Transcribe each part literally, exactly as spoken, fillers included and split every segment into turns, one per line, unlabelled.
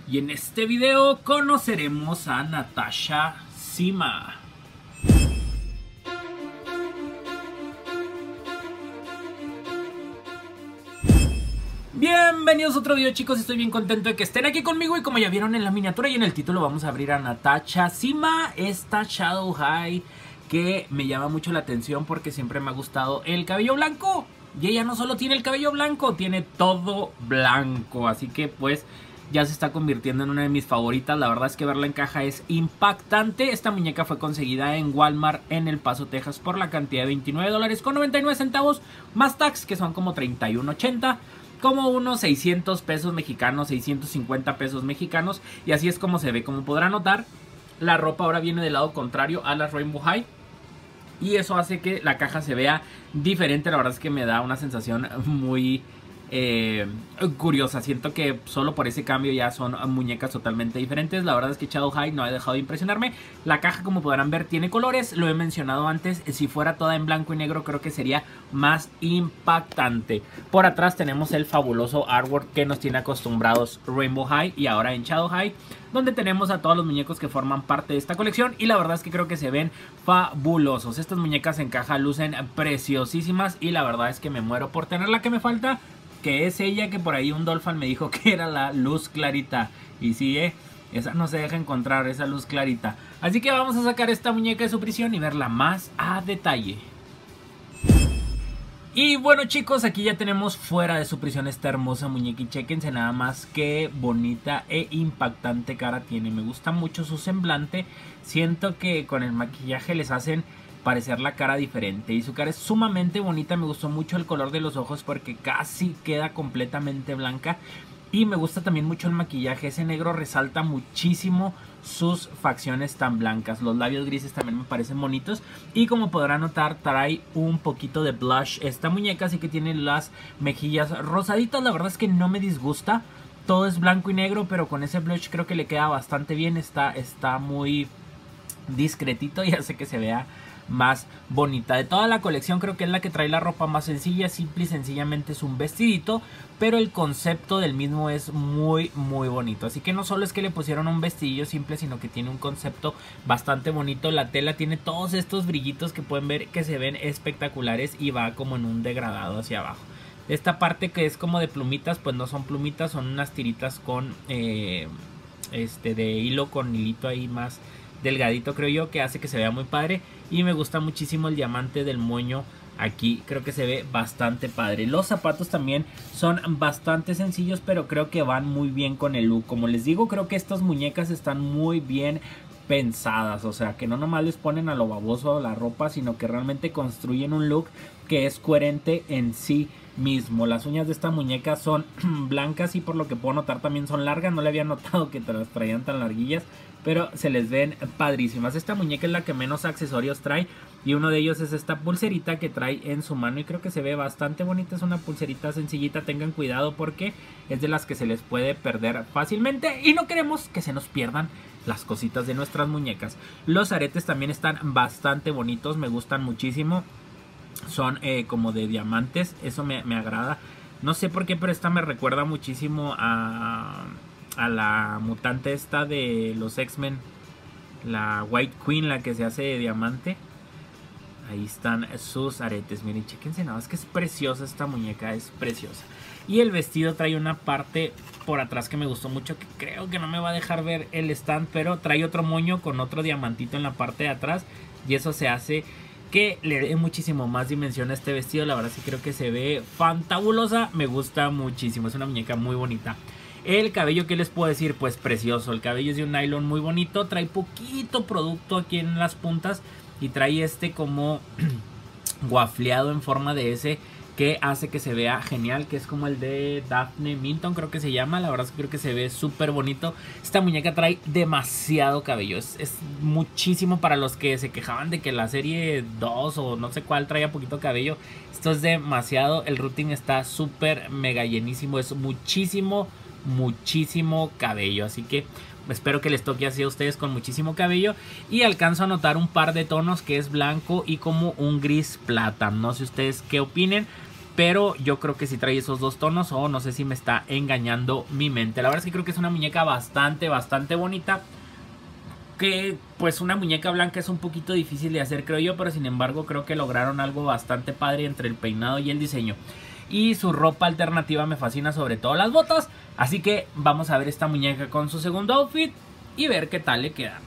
Y en este video conoceremos a Natasha Sima. Bienvenidos a otro video, chicos. Estoy bien contento de que estén aquí conmigo. Y como ya vieron en la miniatura y en el título, vamos a abrir a Natasha Sima, esta Shadow High que me llama mucho la atención porque siempre me ha gustado el cabello blanco. Y ella no solo tiene el cabello blanco, tiene todo blanco. Así que pues ya se está convirtiendo en una de mis favoritas. La verdad es que verla en caja es impactante. Esta muñeca fue conseguida en Walmart en El Paso, Texas, por la cantidad de veintinueve dólares con noventa y nueve centavos más tax, que son como treinta y uno ochenta, como unos seiscientos pesos mexicanos, seiscientos cincuenta pesos mexicanos. Y así es como se ve. Como podrán notar, la ropa ahora viene del lado contrario a la Rainbow High, y eso hace que la caja se vea diferente. La verdad es que me da una sensación muy eh, curiosa. Siento que solo por ese cambio ya son muñecas totalmente diferentes. La verdad es que Shadow High no ha dejado de impresionarme. La caja, como podrán ver, tiene colores. Lo he mencionado antes. Si fuera toda en blanco y negro, creo que sería más impactante. Por atrás tenemos el fabuloso artwork que nos tiene acostumbrados Rainbow High y ahora en Shadow High, donde tenemos a todos los muñecos que forman parte de esta colección. Y la verdad es que creo que se ven fabulosos. Estas muñecas en caja lucen preciosísimas y la verdad es que me muero por tener la que me falta, que es ella, que por ahí un Dolphin me dijo que era la luz clarita. Y sí, eh, esa no se deja encontrar, esa luz clarita. Así que vamos a sacar esta muñeca de su prisión y verla más a detalle. Y bueno, chicos, aquí ya tenemos fuera de su prisión esta hermosa muñeca. Y chéquense nada más qué bonita e impactante cara tiene. Me gusta mucho su semblante. Siento que con el maquillaje les hacen parecer la cara diferente. Y su cara es sumamente bonita. Me gustó mucho el color de los ojos porque casi queda completamente blanca. Y me gusta también mucho el maquillaje. Ese negro resalta muchísimo sus facciones tan blancas. Los labios grises también me parecen bonitos. Y como podrán notar, trae un poquito de blush esta muñeca. Así que tiene las mejillas rosaditas. La verdad es que no me disgusta. Todo es blanco y negro, pero con ese blush creo que le queda bastante bien. Está, está muy discretito y hace que se vea más bonita. De toda la colección creo que es la que trae la ropa más sencilla. Simple y sencillamente es un vestidito, pero el concepto del mismo es muy muy bonito. Así que no solo es que le pusieron un vestidillo simple, sino que tiene un concepto bastante bonito. La tela tiene todos estos brillitos que pueden ver que se ven espectaculares y va como en un degradado hacia abajo. Esta parte que es como de plumitas, pues no son plumitas, son unas tiritas con eh, este de hilo, con hilito ahí más delgadito, creo yo, que hace que se vea muy padre. Y me gusta muchísimo el diamante del moño aquí, creo que se ve bastante padre. Los zapatos también son bastante sencillos, pero creo que van muy bien con el look. Como les digo, creo que estas muñecas están muy bien pensadas, o sea, que no nomás les ponen a lo baboso la ropa, sino que realmente construyen un look que es coherente en sí mismo. Las uñas de esta muñeca son blancas y por lo que puedo notar también son largas. No le había notado que las traían tan larguillas, pero se les ven padrísimas. Esta muñeca es la que menos accesorios trae y uno de ellos es esta pulserita que trae en su mano y creo que se ve bastante bonita. Es una pulserita sencillita, tengan cuidado porque es de las que se les puede perder fácilmente y no queremos que se nos pierdan las cositas de nuestras muñecas. Los aretes también están bastante bonitos, me gustan muchísimo. Son eh, como de diamantes, eso me, me agrada. No sé por qué, pero esta me recuerda muchísimo a, a la mutante esta de los X-Men, la White Queen, la que se hace de diamante. Ahí están sus aretes, miren, chéquense nada, es que es preciosa esta muñeca, es preciosa. Y el vestido trae una parte por atrás que me gustó mucho, que creo que no me va a dejar ver el stand, pero trae otro moño con otro diamantito en la parte de atrás y eso se hace que le dé muchísimo más dimensión a este vestido. La verdad sí creo que se ve fantabulosa, me gusta muchísimo, es una muñeca muy bonita. El cabello, ¿qué les puedo decir? Pues precioso, el cabello es de un nylon muy bonito, trae poquito producto aquí en las puntas y trae este como guafleado en forma de S que hace que se vea genial, que es como el de Daphne Minton, creo que se llama. La verdad es que creo que se ve súper bonito. Esta muñeca trae demasiado cabello, es, es muchísimo. Para los que se quejaban de que la serie dos o no sé cuál traía poquito cabello, esto es demasiado. El routing está súper mega llenísimo, es muchísimo, muchísimo cabello, así que espero que les toque así a ustedes con muchísimo cabello. Y alcanzo a notar un par de tonos que es blanco y como un gris plata. No sé ustedes qué opinen, pero yo creo que sí trae esos dos tonos, o no sé si me está engañando mi mente. La verdad es que creo que es una muñeca bastante, bastante bonita. Que pues una muñeca blanca es un poquito difícil de hacer, creo yo, pero sin embargo creo que lograron algo bastante padre entre el peinado y el diseño. Y su ropa alternativa me fascina, sobre todo las botas. Así que vamos a ver esta muñeca con su segundo outfit y ver qué tal le queda.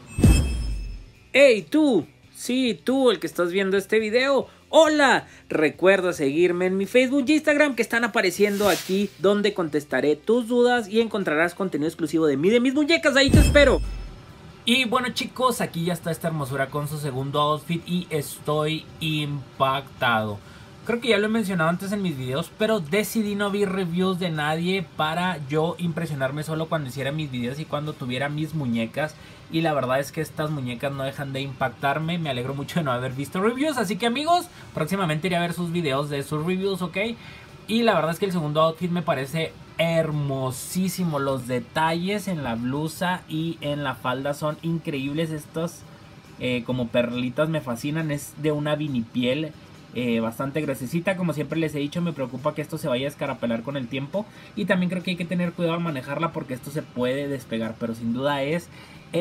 ¡Hey tú! Sí, tú el que estás viendo este video. ¡Hola! Recuerda seguirme en mi Facebook y Instagram que están apareciendo aquí, donde contestaré tus dudas y encontrarás contenido exclusivo de mí, de mis muñecas. Ahí te espero. Y bueno chicos, aquí ya está esta hermosura con su segundo outfit y estoy impactado. Creo que ya lo he mencionado antes en mis videos, pero decidí no ver reviews de nadie para yo impresionarme solo cuando hiciera mis videos y cuando tuviera mis muñecas. Y la verdad es que estas muñecas no dejan de impactarme. Me alegro mucho de no haber visto reviews, así que amigos, próximamente iré a ver sus videos de sus reviews, ¿ok? Y la verdad es que el segundo outfit me parece hermosísimo. Los detalles en la blusa y en la falda son increíbles. Estos eh, como perlitas me fascinan. Es de una vinipiel eh, bastante gruesecita. Como siempre les he dicho, me preocupa que esto se vaya a escarapelar con el tiempo. Y también creo que hay que tener cuidado al manejarla porque esto se puede despegar. Pero sin duda es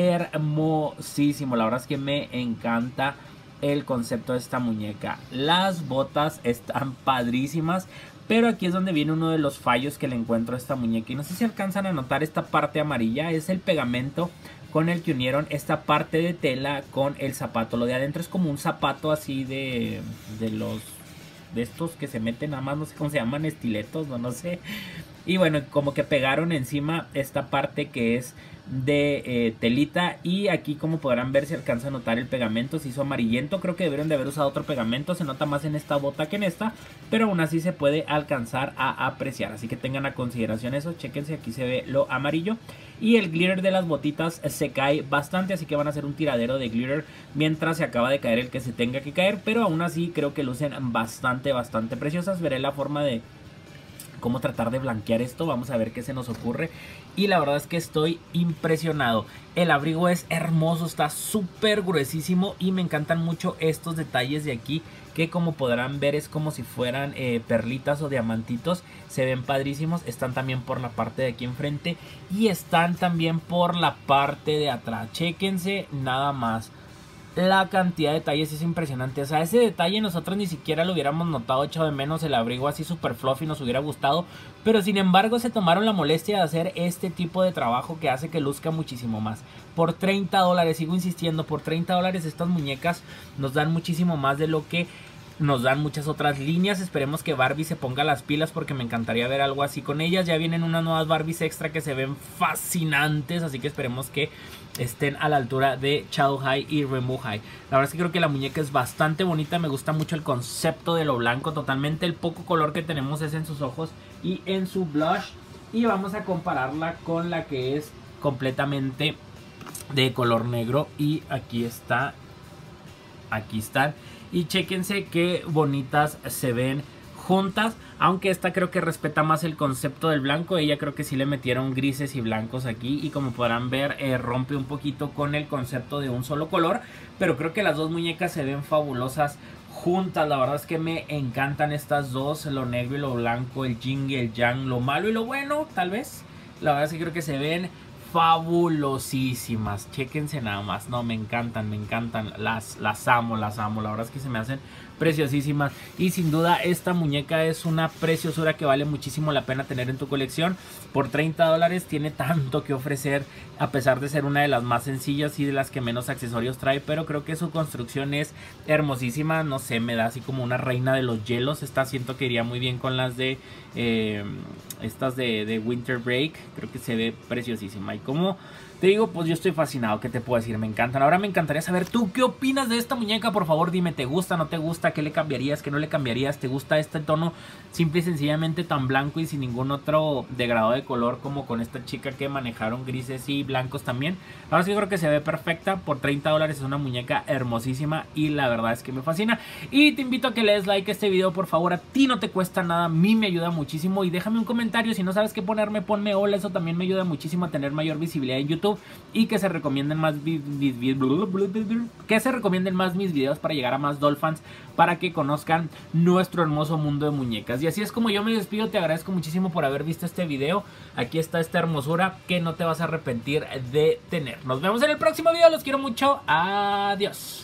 hermosísimo. La verdad es que me encanta el concepto de esta muñeca. Las botas están padrísimas. Pero aquí es donde viene uno de los fallos que le encuentro a esta muñeca. Y no sé si alcanzan a notar esta parte amarilla. Es el pegamento con el que unieron esta parte de tela con el zapato. Lo de adentro es como un zapato así de, de los... de estos que se meten nada más, no sé cómo se llaman, estiletos, no, no sé. Y bueno, como que pegaron encima esta parte que es de eh, telita. Y aquí, como podrán ver, se alcanza a notar el pegamento. Se hizo amarillento, creo que debieron de haber usado otro pegamento. Se nota más en esta bota que en esta, pero aún así se puede alcanzar a apreciar. Así que tengan a consideración eso. Chéquense, aquí se ve lo amarillo. Y el glitter de las botitas se cae bastante, así que van a hacer un tiradero de glitter mientras se acaba de caer el que se tenga que caer. Pero aún así creo que lucen bastante, bastante preciosas. Veré la forma de cómo tratar de blanquear esto. Vamos a ver qué se nos ocurre. Y la verdad es que estoy impresionado. El abrigo es hermoso, está súper gruesísimo. Y me encantan mucho estos detalles de aquí, que como podrán ver es como si fueran eh, perlitas o diamantitos. Se ven padrísimos. Están también por la parte de aquí enfrente y están también por la parte de atrás. Chéquense nada más. La cantidad de detalles es impresionante. O sea, ese detalle nosotros ni siquiera lo hubiéramos notado, echado de menos. El abrigo así super fluffy nos hubiera gustado. Pero sin embargo se tomaron la molestia de hacer este tipo de trabajo que hace que luzca muchísimo más. Por treinta dólares, sigo insistiendo, por treinta dólares estas muñecas nos dan muchísimo más de lo que nos dan muchas otras líneas. Esperemos que Barbie se ponga las pilas porque me encantaría ver algo así con ellas. Ya vienen unas nuevas Barbies extra que se ven fascinantes, así que esperemos que estén a la altura de Chao Hai y Rainbow High. La verdad es que creo que la muñeca es bastante bonita. Me gusta mucho el concepto de lo blanco. Totalmente el poco color que tenemos es en sus ojos y en su blush. Y vamos a compararla con la que es completamente de color negro. Y aquí está. Aquí están. Y chéquense qué bonitas se ven juntas. Aunque esta creo que respeta más el concepto del blanco. Ella creo que sí le metieron grises y blancos aquí. Y como podrán ver, eh, rompe un poquito con el concepto de un solo color. Pero creo que las dos muñecas se ven fabulosas juntas. La verdad es que me encantan estas dos. Lo negro y lo blanco. El yin y el yang. Lo malo y lo bueno, tal vez. La verdad es que creo que se ven fabulosísimas. Chéquense nada más. No, me encantan, me encantan. Las, las amo, las amo. La verdad es que se me hacen preciosísimas. Y sin duda esta muñeca es una preciosura que vale muchísimo la pena tener en tu colección. Por treinta dólares tiene tanto que ofrecer, a pesar de ser una de las más sencillas y de las que menos accesorios trae. Pero creo que su construcción es hermosísima. No sé, me da así como una reina de los hielos. Esta siento que iría muy bien con las de eh, estas de, de Winter Break. Creo que se ve preciosísima. Y como te digo, pues yo estoy fascinado. ¿Qué te puedo decir? Me encantan. Ahora me encantaría saber tú qué opinas de esta muñeca. Por favor, dime, ¿te gusta, no te gusta? ¿Qué le cambiarías? ¿Qué no le cambiarías? ¿Te gusta este tono simple y sencillamente tan blanco y sin ningún otro degradado de color como con esta chica que manejaron grises y blancos también? Ahora sí creo que se ve perfecta. Por treinta dólares es una muñeca hermosísima y la verdad es que me fascina. Y te invito a que le des like a este video, por favor. A ti no te cuesta nada, a mí me ayuda muchísimo. Y déjame un comentario. Si no sabes qué ponerme, ponme hola. Eso también me ayuda muchísimo a tener mayor visibilidad en YouTube y que se recomienden más vi vi vi que se recomienden más mis videos para llegar a más doll fans, para que conozcan nuestro hermoso mundo de muñecas. Y así es como yo me despido, te agradezco muchísimo por haber visto este video. Aquí está esta hermosura que no te vas a arrepentir de tener. Nos vemos en el próximo video, los quiero mucho, adiós.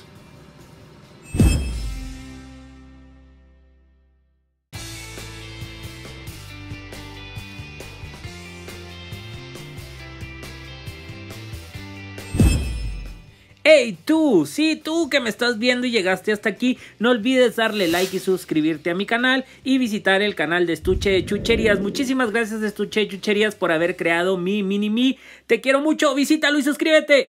Hey tú, sí tú que me estás viendo y llegaste hasta aquí, no olvides darle like y suscribirte a mi canal y visitar el canal de Estuche de Chucherías. Muchísimas gracias Estuche de Chucherías por haber creado mi mini me. Te quiero mucho, visítalo y suscríbete.